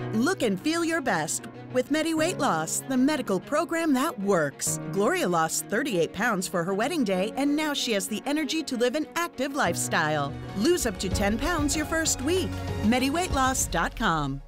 Look and feel your best with Medi Weight Loss, the medical program that works. Gloria lost 38 pounds for her wedding day, and now she has the energy to live an active lifestyle. Lose up to 10 pounds your first week. MediWeightLoss.com.